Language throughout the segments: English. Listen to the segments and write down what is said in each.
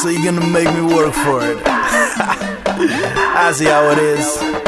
So you're gonna make me work for it. I see how it is.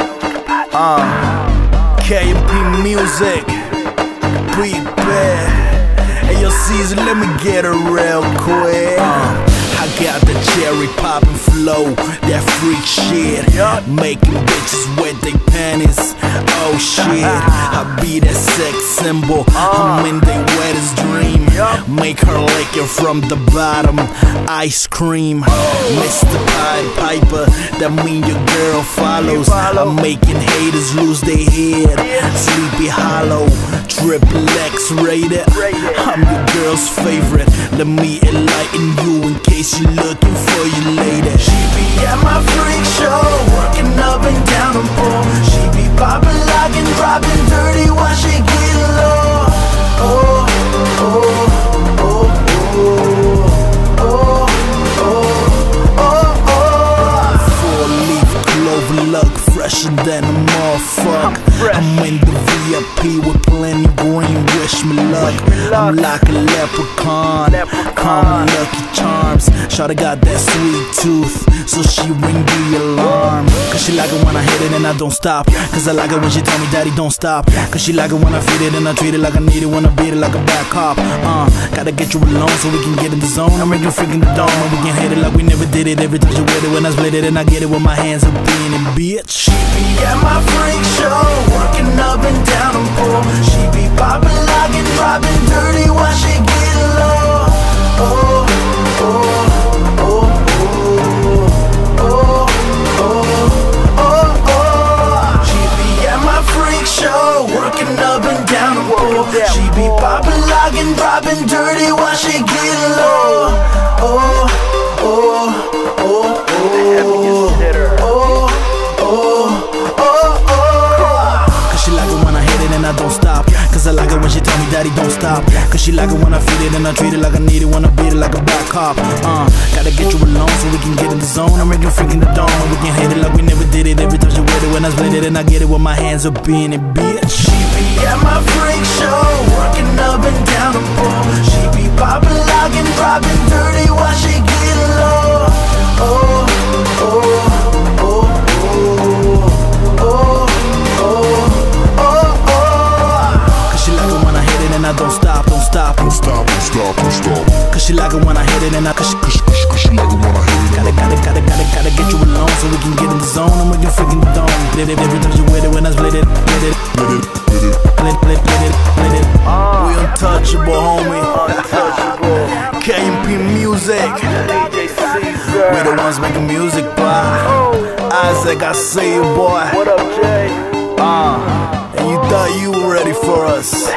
KMP Music, prepare. Hey yo Caesar, let me get it real quick. I got the cherry poppin' flow, that freak shit, making bitches wet they panties. Oh shit, I be that sex symbol, I'm in they wettest dream. Make her lick it from the bottom, ice cream. Mr. Pied Piper, that mean your girl follows. I'm making haters lose their head. Sleepy Hollow, triple X rated. I'm your girl's favorite. Let me enlighten you in case you're looking for your lady. She be at my freak show, working up and down on pole. She be popping, locking, dropping dirty while she get low. Oh, oh, oh, oh, oh, oh, oh, oh. Four-leaf clover luck, fresher than a motherfucker. I'm in the VIP with plenty green, wish me luck. I'm like a leprechaun, call me Lucky Charms. Shawty got that sweet tooth, so she ring the alarm. Cause she like it when I hit it and I don't stop. Cause I like it when she tell me daddy don't stop. Cause she like it when I feed it and I treat it like I need it. When I beat it like a bad cop. Gotta get you alone so we can get in the zone. I'm making freaking the dome and we can hit it like we never did it. Every time you with it, when I split it and I get it with my hands up in it, bitch. She be at my freak show, working up and down on pole. She be popping, locking, dropping dirty while she get low. Oh, oh, oh, oh, oh, oh, oh, oh. She be at my freak show, working up and down on pole. She be popping, locking, dropping dirty while she get low. Oh, oh, oh, oh, oh, oh, she like it when I hit it and I don't stop. Cause I like it when she tell me daddy don't stop. Cause she like it when I feed it and I treat it like I need it. When I beat it like a bad cop. Gotta get you alone so we can get in the zone. I'm making freaking the dome and we can hit it like we never did it. Every time she with it, when I split it and I get it with my hands up in it, bitch. She be at my freak show, working up and down the pole. She be popping, locking, dropping dirty while she get low. Oh, oh. I don't stop, don't stop, don't stop, don't stop, don't stop. Cause she like it when I hit it and cause she like it when I hit it. Gotta get you alone so we can get in the zone and we can freaking the dome. Every time you with it, when I split it, split it. We untouchable, homie. KMP Music. We the ones making music, boy. Isaac, I see you, boy. What up, Jay? And you thought you were ready for us.